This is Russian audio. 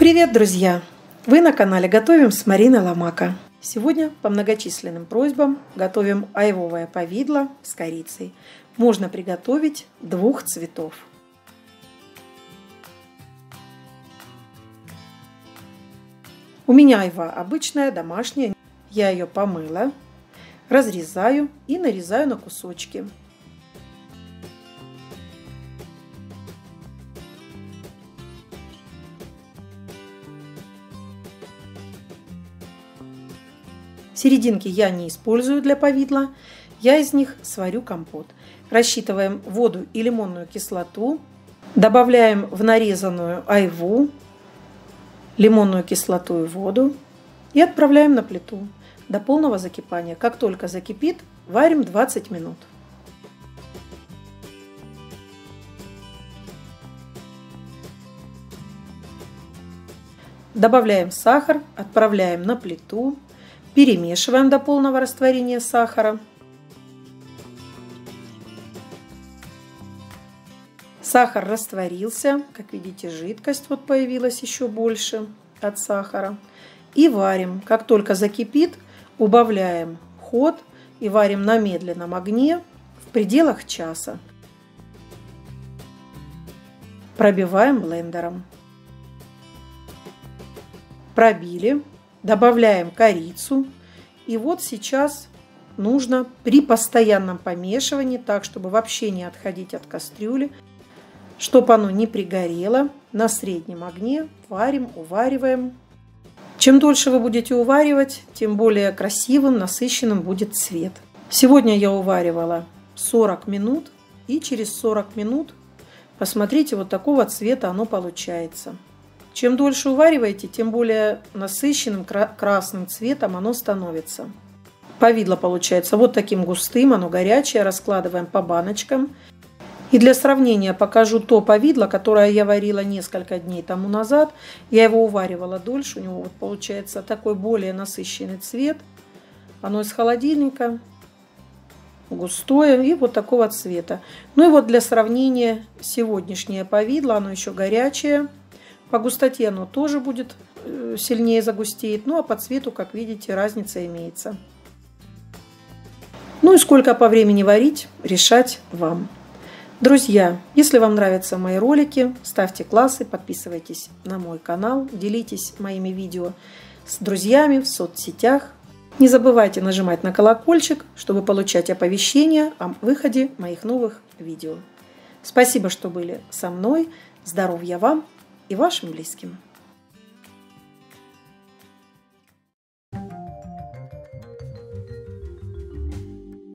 Привет, друзья! Вы на канале Готовим с Мариной Ломако. Сегодня по многочисленным просьбам готовим айвовое повидло с корицей. Можно приготовить двух цветов. У меня айва обычная, домашняя. Я ее помыла, разрезаю и нарезаю на кусочки. Серединки я не использую для повидла, я из них сварю компот. Рассчитываем воду и лимонную кислоту, добавляем в нарезанную айву, лимонную кислоту и воду и отправляем на плиту до полного закипания. Как только закипит, варим 20 минут. Добавляем сахар, отправляем на плиту. Перемешиваем до полного растворения сахара. Сахар растворился, как видите, жидкость вот появилась еще больше от сахара. И варим. Как только закипит, убавляем ход и варим на медленном огне в пределах часа. Пробиваем блендером. Пробили. Добавляем корицу. И вот сейчас нужно при постоянном помешивании, так чтобы вообще не отходить от кастрюли, чтобы оно не пригорело, на среднем огне варим, увариваем. Чем дольше вы будете уваривать, тем более красивым, насыщенным будет цвет. Сегодня я уваривала 40 минут, и через 40 минут, посмотрите, вот такого цвета оно получается. Чем дольше увариваете, тем более насыщенным красным цветом оно становится. Повидло получается вот таким густым, оно горячее. Раскладываем по баночкам. И для сравнения покажу то повидло, которое я варила несколько дней тому назад. Я его уваривала дольше, у него вот получается такой более насыщенный цвет. Оно из холодильника, густое и вот такого цвета. Ну и вот для сравнения сегодняшнее повидло, оно еще горячее. По густоте оно тоже будет сильнее загустеет, ну а по цвету, как видите, разница имеется. Ну и сколько по времени варить, решать вам. Друзья, если вам нравятся мои ролики, ставьте классы, подписывайтесь на мой канал, делитесь моими видео с друзьями в соцсетях. Не забывайте нажимать на колокольчик, чтобы получать оповещения о выходе моих новых видео. Спасибо, что были со мной. Здоровья вам и вашим близким.